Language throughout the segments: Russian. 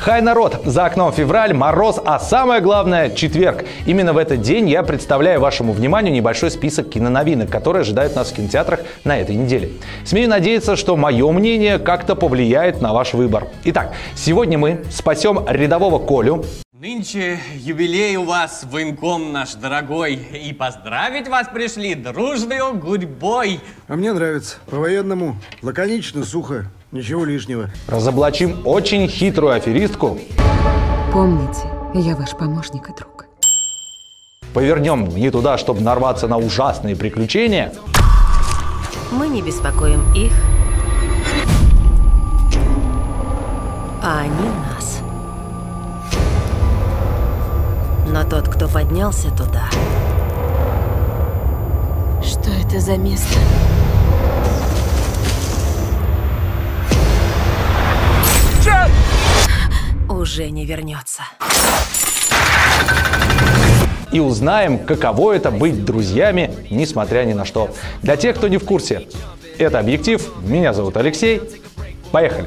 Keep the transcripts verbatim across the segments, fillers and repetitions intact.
Хай, народ! За окном февраль, мороз, а самое главное – четверг. Именно в этот день я представляю вашему вниманию небольшой список киноновинок, которые ожидают нас в кинотеатрах на этой неделе. Смею надеяться, что мое мнение как-то повлияет на ваш выбор. Итак, сегодня мы спасем рядового Колю. Нынче юбилей у вас, военком наш дорогой, и поздравить вас пришли дружной гурьбой. А мне нравится. По-военному. Лаконично, сухо. Ничего лишнего. Разоблачим очень хитрую аферистку. Помните, я ваш помощник и друг. Повернем не туда, чтобы нарваться на ужасные приключения. Мы не беспокоим их, а они нас. Но тот, кто поднялся туда... Что это за место? Уже не вернется. И узнаем, каково это быть друзьями, несмотря ни на что. Для тех, кто не в курсе, это «Объектив». Меня зовут Алексей. Поехали!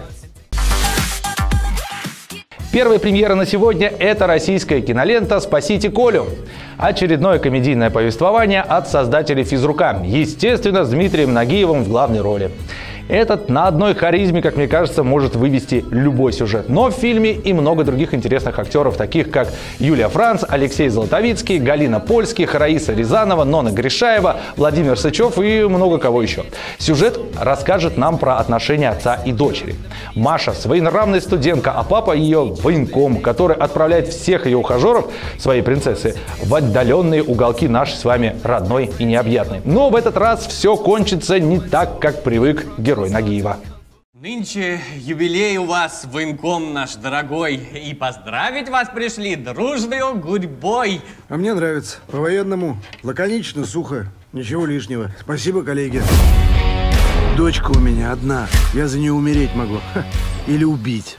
Первая премьера на сегодня – это российская кинолента «Спасите Колю». Очередное комедийное повествование от создателей «Физрука». Естественно, с Дмитрием Нагиевым в главной роли. Этот на одной харизме, как мне кажется, может вывести любой сюжет. Но в фильме и много других интересных актеров, таких как Юлия Франц, Алексей Золотовицкий, Галина Польских, Раиса Рязанова, Нонна Гришаева, Владимир Сычев и много кого еще. Сюжет расскажет нам про отношения отца и дочери. Маша – своенравная студентка, а папа ее военком, который отправляет всех ее ухажеров, своей принцессы, в отдаленные уголки нашей с вами родной и необъятной. Но в этот раз все кончится не так, как привык герой. Герой Нагиева. Нынче юбилей у вас, военком наш дорогой, и поздравить вас пришли дружной гурьбой. А мне нравится. По-военному. Лаконично, сухо. Ничего лишнего. Спасибо, коллеги. Дочка у меня одна. Я за нее умереть могу. Ха. Или убить.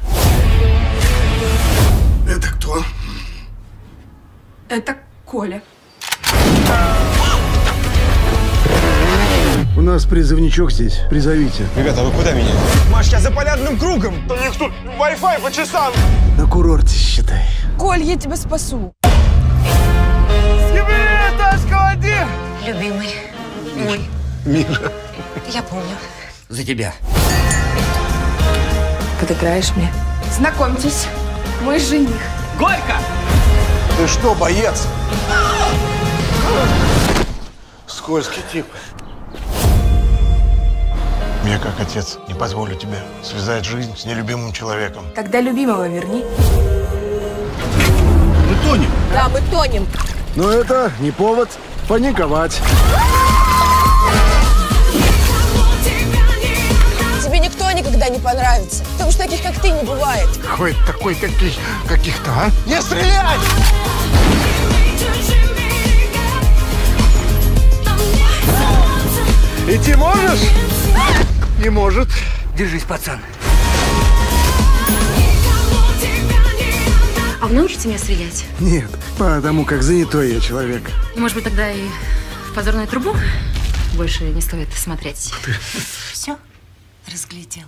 Это кто? Это Коля. У нас призывничок здесь. Призовите. Ребята, вы куда меня? Маш, я за полярным кругом. Да у них тут Wi-Fi по часам. На курорте, считай. Коль, я тебя спасу. Съеби, Ташка, один! Любимый мой. Миша. Я помню. За тебя. Подыграешь мне? Знакомьтесь, мой жених. Горько! Ты что, боец? Скользкий тип. Я, как отец, не позволю тебе связать жизнь с нелюбимым человеком. Тогда любимого верни. Мы тонем. Да, мы тонем. Но это не повод паниковать. Тебе никто никогда не понравится, потому что таких, как ты, не бывает. Какой такой каких, каких-то, а? Не стрелять! Идти можешь? Не может. Держись, пацан. А вы научите меня стрелять? Нет, потому как занятой я человек. Может быть, тогда и в позорную трубу? Больше не стоит смотреть. Все, разглядел.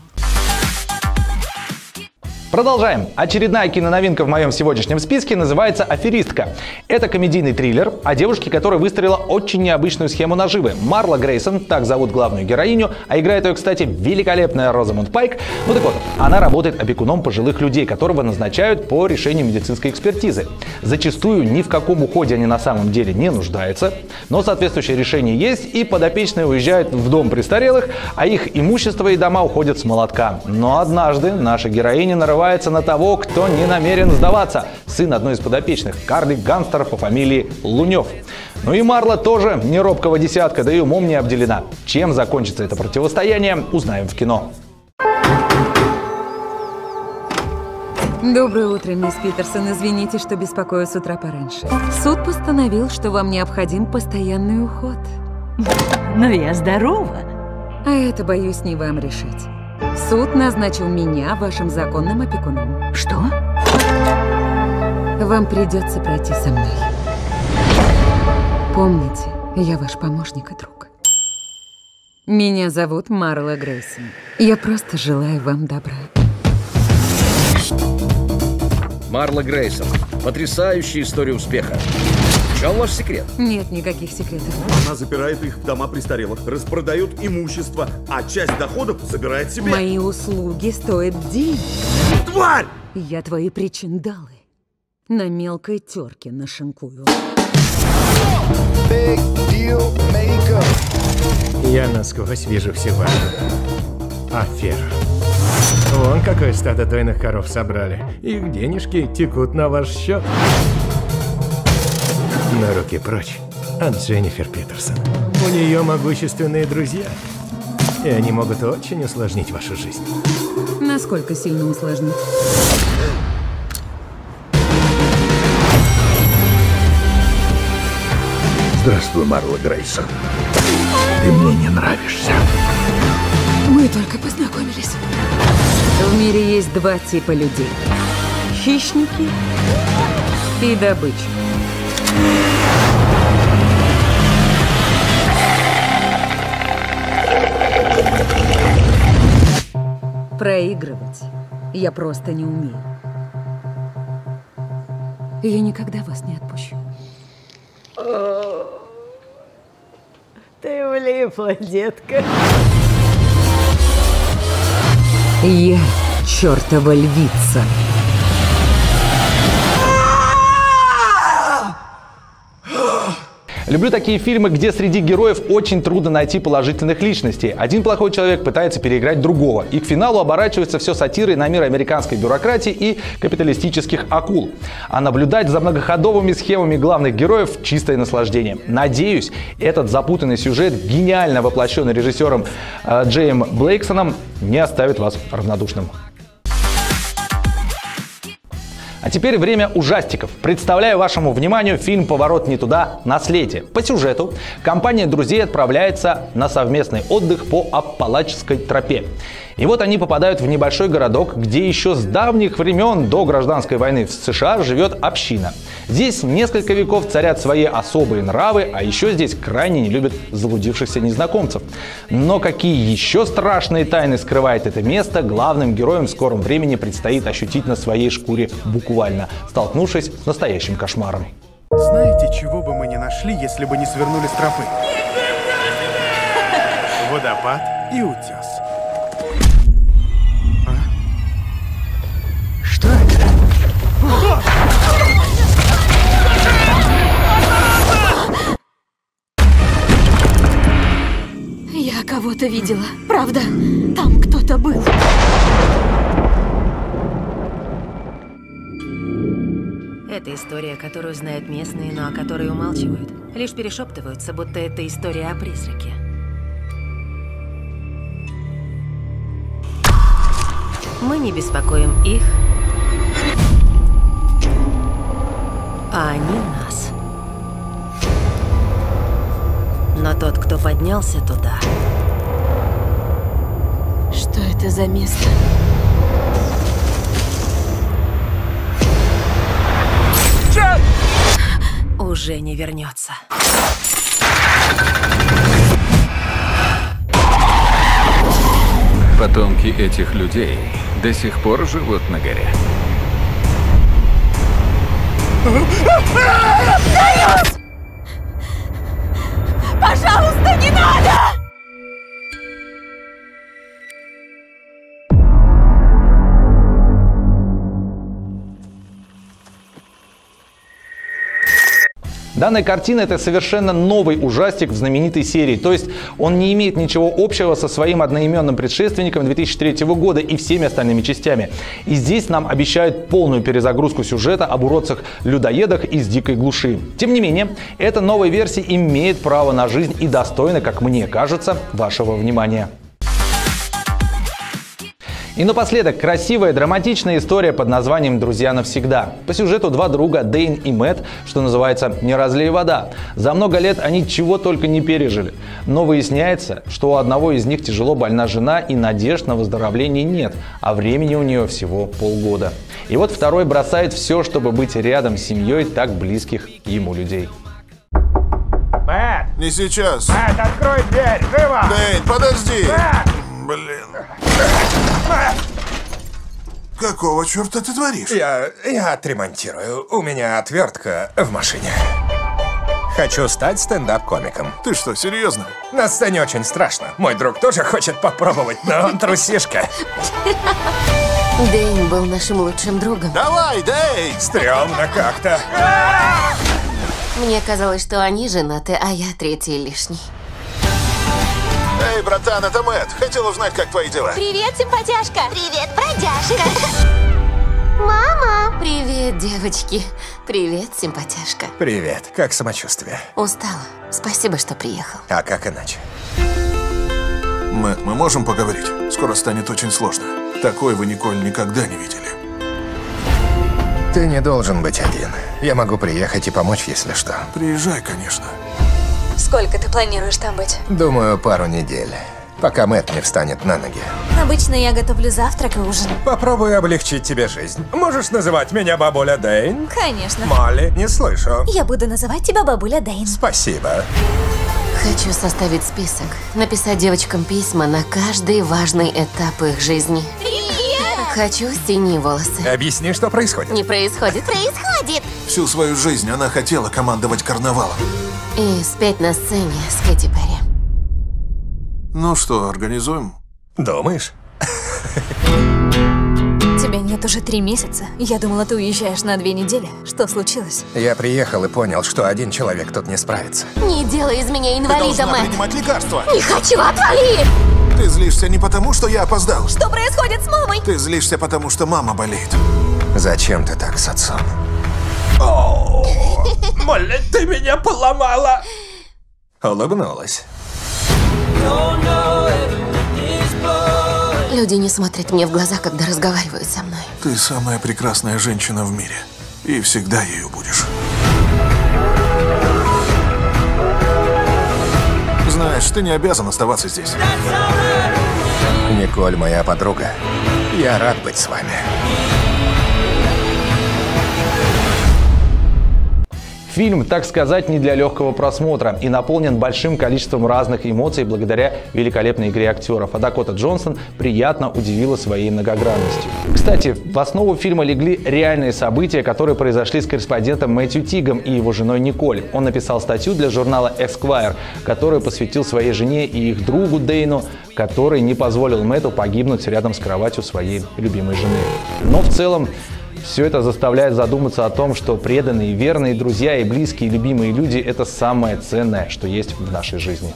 Продолжаем. Очередная киноновинка в моем сегодняшнем списке называется «Аферистка». Это комедийный триллер о девушке, которая выстроила очень необычную схему наживы. Марла Грейсон, так зовут главную героиню, а играет ее, кстати, великолепная Розамунд Пайк. Ну так вот, она работает опекуном пожилых людей, которого назначают по решению медицинской экспертизы. Зачастую ни в каком уходе они на самом деле не нуждаются, но соответствующее решение есть, и подопечные уезжают в дом престарелых, а их имущество и дома уходят с молотка. Но однажды наша героиня нарывается на того, кто не намерен сдаваться. Сын одной из подопечных, карлик-гангстер по фамилии Лунев. Ну и Марла тоже не робкого десятка, да и умом не обделена. Чем закончится это противостояние, узнаем в кино. Доброе утро, мисс Питерсон. Извините, что беспокою с утра пораньше. Суд постановил, что вам необходим постоянный уход. Но я здорова. А это, боюсь, не вам решить. Суд назначил меня вашим законным опекуном. Что? Вам придется пройти со мной. Помните, я ваш помощник и друг. Меня зовут Марла Грейсон. Я просто желаю вам добра. Марла Грейсон. Потрясающая история успеха. В чем ваш секрет? Нет никаких секретов. Она запирает их в дома престарелых, распродает имущество, а часть доходов забирает себе. Мои услуги стоят денег. Тварь! Я твои причиндалы на мелкой терке нашинкую. Я насквозь вижу всю вашу аферу. Вон какое стадо дойных коров собрали. Их денежки текут на ваш счет. На руки прочь от Дженнифер Питерсон. У нее могущественные друзья. И они могут очень усложнить вашу жизнь. Насколько сильно усложнить? Здравствуй, Марла Грейсон. Ты мне не нравишься. Мы только познакомились. В мире есть два типа людей. Хищники и добыча. Проигрывать я просто не умею. Я никогда вас не отпущу. Ты влипла, детка. Я чертова львица. Люблю такие фильмы, где среди героев очень трудно найти положительных личностей. Один плохой человек пытается переиграть другого. И к финалу оборачивается все сатирой на мир американской бюрократии и капиталистических акул. А наблюдать за многоходовыми схемами главных героев – чистое наслаждение. Надеюсь, этот запутанный сюжет, гениально воплощенный режиссером э, Джеем Блейксоном, не оставит вас равнодушным. А теперь время ужастиков. Представляю вашему вниманию фильм «Поворот не туда. Наследие». По сюжету компания друзей отправляется на совместный отдых по Аппалачской тропе. И вот они попадают в небольшой городок, где еще с давних времен до гражданской войны в США живет община. Здесь несколько веков царят свои особые нравы, а еще здесь крайне не любят заблудившихся незнакомцев. Но какие еще страшные тайны скрывает это место, главным героям в скором времени предстоит ощутить на своей шкуре буквально, столкнувшись с настоящим кошмаром. Знаете, чего бы мы не нашли, если бы не свернули с тропы? Водопад и утес. Что это? Я кого-то видела, правда? Там кто-то был. Это история, которую знают местные, но о которой умалчивают. Лишь перешептываются, будто это история о призраке. Мы не беспокоим их, а они нас. Но тот, кто поднялся туда... Что это за место? Уже не вернется. Потомки этих людей до сих пор живут на горе. Боюсь! Пожалуйста, не надо! Данная картина – это совершенно новый ужастик в знаменитой серии, то есть он не имеет ничего общего со своим одноименным предшественником две тысячи третьего года и всеми остальными частями. И здесь нам обещают полную перезагрузку сюжета об уродцах-людоедах из дикой глуши. Тем не менее, эта новая версия имеет право на жизнь и достойна, как мне кажется, вашего внимания. И напоследок, красивая, драматичная история под названием «Друзья навсегда». По сюжету два друга, Дэйн и Мэтт, что называется, не разлей вода. За много лет они чего только не пережили. Но выясняется, что у одного из них тяжело больна жена и надежд на выздоровление нет, а времени у нее всего полгода. И вот второй бросает все, чтобы быть рядом с семьей так близких ему людей. Мэтт! Не сейчас. Мэтт, открой дверь! Живо! Дэйн, подожди! Мэтт! Блин. Какого черта ты творишь? Я, я отремонтирую. У меня отвертка в машине. Хочу стать стендап-комиком. Ты что, серьезно? На сцене очень страшно. Мой друг тоже хочет попробовать, но он трусишка. Дэйн был нашим лучшим другом. Давай, Дэйн! Стрёмно как-то. Мне казалось, что они женаты, а я третий лишний. Эй, братан, это Мэтт. Хотел узнать, как твои дела. Привет, симпатяшка. Привет, бродяжка. Мама! Привет, девочки. Привет, симпатяшка. Привет, как самочувствие? Устала. Спасибо, что приехал. А как иначе? Мэтт, мы можем поговорить? Скоро станет очень сложно. Такой вы, Николь, никогда не видели. Ты не должен быть один. Я могу приехать и помочь, если что. Приезжай, конечно. Сколько ты планируешь там быть? Думаю, пару недель. Пока Мэтт не встанет на ноги. Обычно я готовлю завтрак и ужин. Попробую облегчить тебе жизнь. Можешь называть меня бабуля Дэйн? Конечно. Молли, не слышу. Я буду называть тебя бабуля Дэйн. Спасибо. Хочу составить список. Написать девочкам письма на каждый важный этап их жизни. Привет! Хочу синие волосы. Объясни, что происходит. Не происходит. Происходит! Всю свою жизнь она хотела командовать карнавалом. И спеть на сцене с Кэти Перри. Ну что, организуем? Думаешь? Тебя нет уже три месяца. Я думала, ты уезжаешь на две недели. Что случилось? Я приехал и понял, что один человек тут не справится. Не делай из меня инвалида, Ты должна Мэтт. принимать лекарства. Не хочу, отвали! Ты злишься не потому, что я опоздал. Что происходит с мамой? Ты злишься, потому что мама болеет. Зачем ты так с отцом? О, Молли, ты меня поломала! Улыбнулась. Люди не смотрят мне в глаза, когда разговаривают со мной. Ты самая прекрасная женщина в мире. И всегда ею будешь. Знаешь, ты не обязан оставаться здесь. Николь моя подруга. Я рад быть с вами. Фильм, так сказать, не для легкого просмотра и наполнен большим количеством разных эмоций благодаря великолепной игре актеров. А Дакота Джонсон приятно удивила своей многогранностью. Кстати, в основу фильма легли реальные события, которые произошли с корреспондентом Мэтью Тигом и его женой Николь. Он написал статью для журнала Esquire, которую посвятил своей жене и их другу Дэйну, который не позволил Мэтту погибнуть рядом с кроватью своей любимой жены. Но в целом все это заставляет задуматься о том, что преданные, верные друзья и близкие, любимые люди – это самое ценное, что есть в нашей жизни.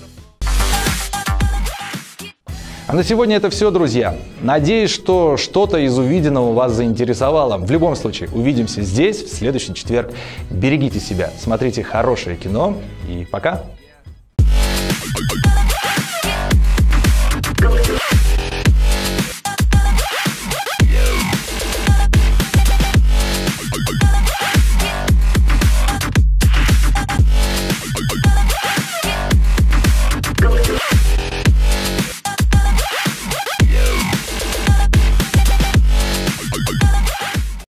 А на сегодня это все, друзья. Надеюсь, что что-то из увиденного вас заинтересовало. В любом случае, увидимся здесь в следующий четверг. Берегите себя, смотрите хорошее кино и пока!